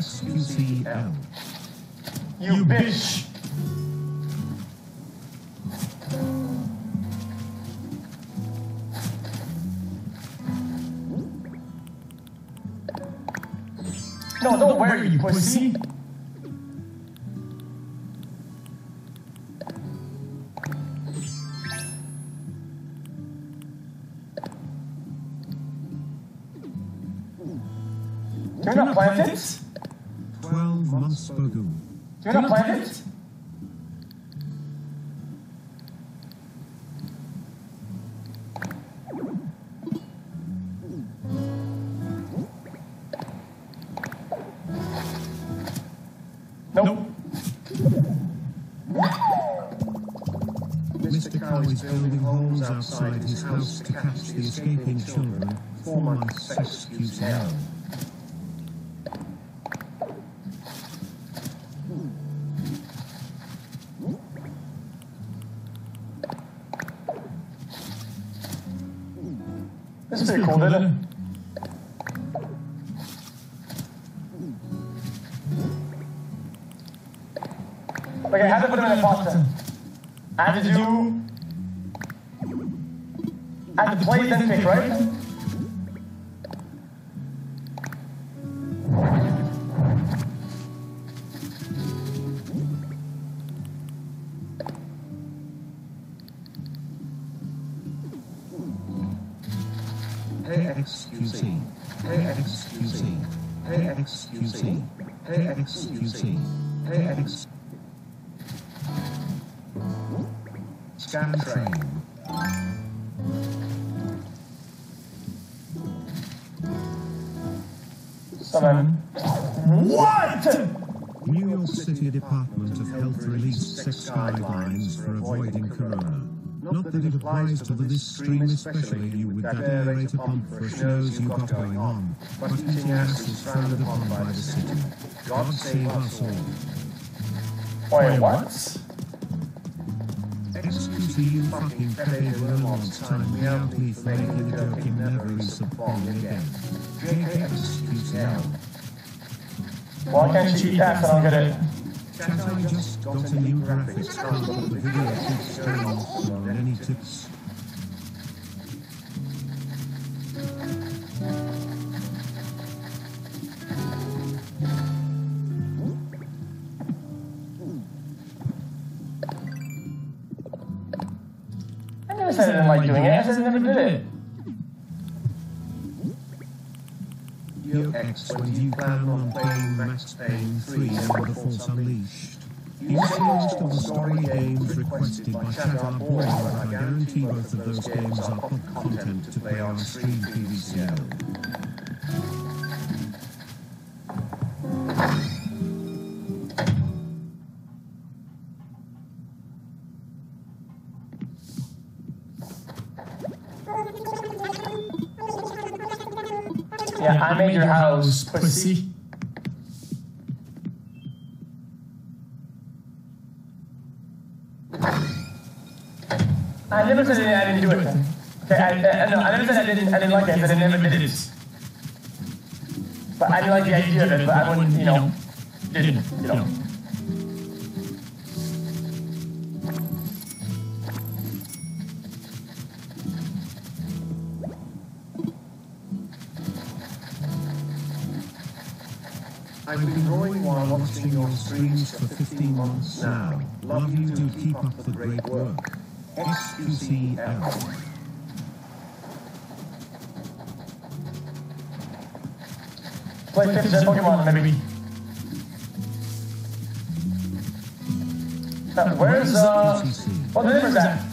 xQcOW. You bitch! No, don't worry, you pussy! Do you not plant it? 12 months ago. Do you not plant it? Nope. Mr. Cow is building holes outside his house to catch the escaping children. 4 months xQcOW. This is pretty cool, isn't it? Okay, I had to put them in a pot. I had to do... I had to play then pick, right? Hey xQc. Hey xQc. Hey xQc. Hey xQc. Hey x. Scan train. Seven. What? New York City Department of Health released sex guidelines for avoiding corona. Not that it applies to this stream, especially you with that aerator pump for shows you got going on, but eating ass is frowned upon by the city. God save us all. Wait, what? xQc, you fucking Pepe Vermont's time me out me for making a joke in never resubscribe again. xQcOW. Why can't you eat ass? I don't get it. Chat, I just got a new graphics card, but the video keeps turning off on any tips. I never said I didn't like doing it, I said I never did it. Yo X, when do you plan on playing Max Payne 3 and The Force Unleashed? You see most of the story games requested by chat are boring, but I guarantee both of those games are pop content to play on stream PVCO. Yeah, I made your house, pussy. I never said I didn't do it. Okay, no, I never said I didn't like it. I said I never did it. But I didn't like the idea of it. But I wouldn't, didn't. I've been drawing while watching your streams for 15 months now. Love you, do keep up the great work. xQcOW. Play 50 Pokemon, maybe. Where's, what the neighbours at?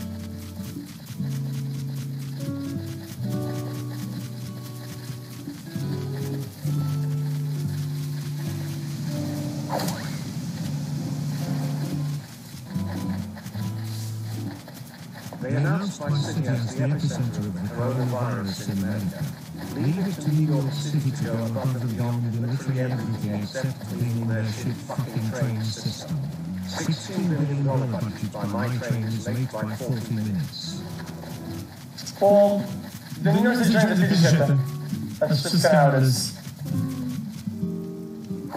They announced my city as the epicenter of the coronavirus in America. Leave it to New York City to go above and beyond in literally everything except cleaning their shit fucking train system. $16 billion budget by my train is late by 40 minutes. Well, the New York City train is a piece of shit then. That's just kind of how it is.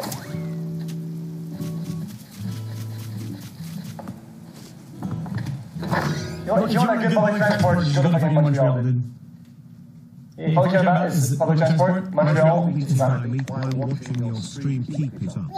if you want a good public transport, you should go to fucking Montreal, dude. All you care about is public transport, Montreal. While watching your stream, keep it up.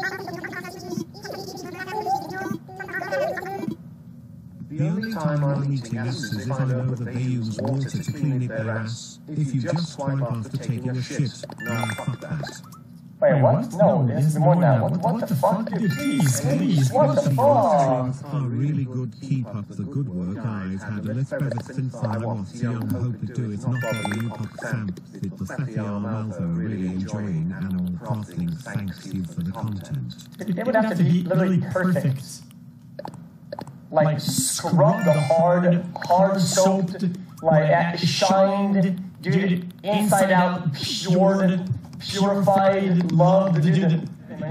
The only time I'm eating ass is if I know that they use water to clean it their ass. If you just swipe after taking a shit, no, fuck that. Wait, what? No, it has to be more than that. What the fuck? Dude, please. What the fuck? Are really good, keep up the good work. I've had a little better since I was young. Hope to do it not bother you pop samp. Did the fatty arm although really enjoying animal crafting. Thanks you for the content. It would have to be literally perfect. Like scrubbed, hard soaped, like shined, dude, inside out, purified, loved, dude.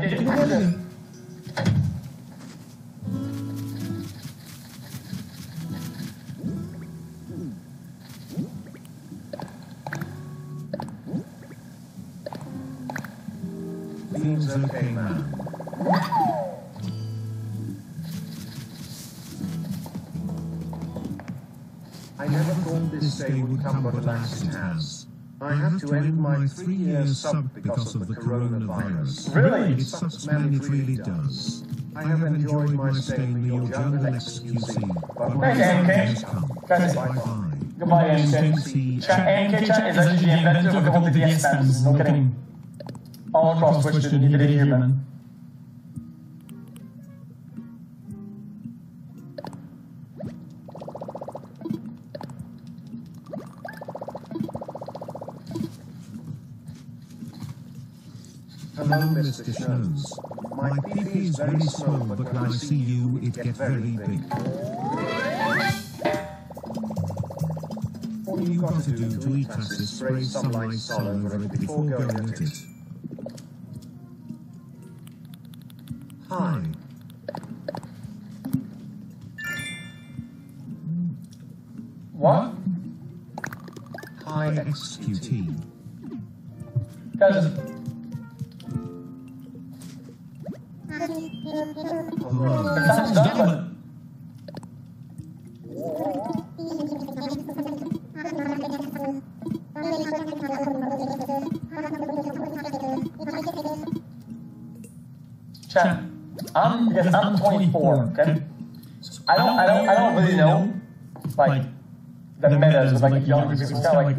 Feels okay, man. I never thought this day would come, but alas it has. I have to end my 3-year sub because of the coronavirus. Really? It sucks, man, it really does. I have enjoyed my stay in your jungle XQC, but my time has come. Bye-bye. Goodbye, NK. NK chat is actually the inventor of the whole DS spams, no kidding. All across Twitch, dude, you did it here, man. Hello, Mr. Shows. My PP is very small, but when I see you, it gets very big. All you got to do to eat us is spray some Lysol over it before going at it. Hi. What? Hi, XQT. Guys, the time's done. Chat. I'm 24, okay? I don't really know, like, the metas with, like, younger people. It's kind of like,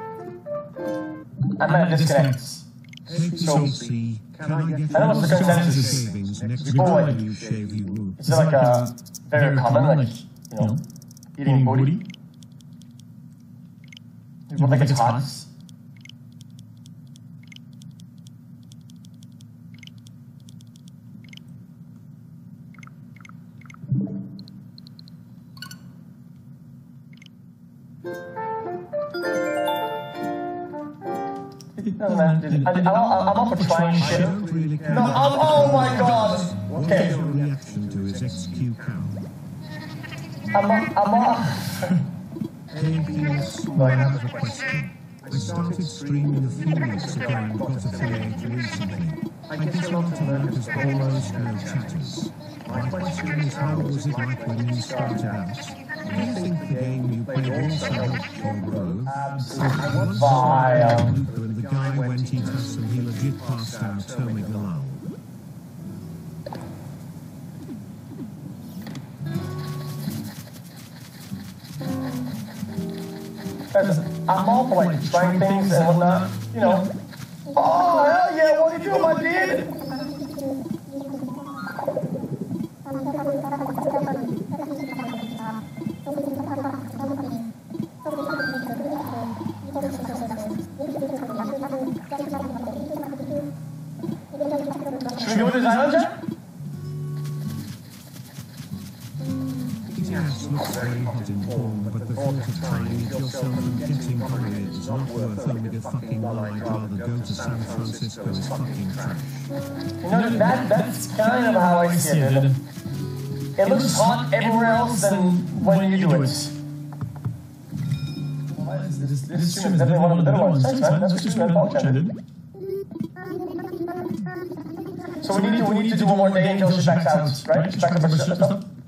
I'm at a disconnect. So, I know what's the consensus. People, like, it's like a very common, like, you know, eating booty. People think it's hot. No, man, I'm up for trying shit. No, oh my god! Okay. What is your reaction to his xQcOW? I'm off. Hey, Phoenix, I have a question. I started streaming a few weeks ago and got affiliated recently. I get a lot of members, but almost no chatters. My question is, how was it like when you started out? Do you think the game you played also helped your growth? Absolutely. And the guy went eat us and he legit passed out terming the lull. I'm all for, like, trying things and whatnot, you know. Oh, hell yeah, what are you doing, my dude? Should we go with this island chat? Yes, looks very hot in form, but the thought of trying it yourself and getting fired is not worth Omega fucking one. I'd rather go to San Francisco is fucking trash. You know, that's kind of how I see it. It looks hot everywhere else than when you do it. This stream is definitely one of the better ones. Thanks, man. That's what you meant, Paul chatted. So we need to do one more day until she backs out, right? She backs up her stuff.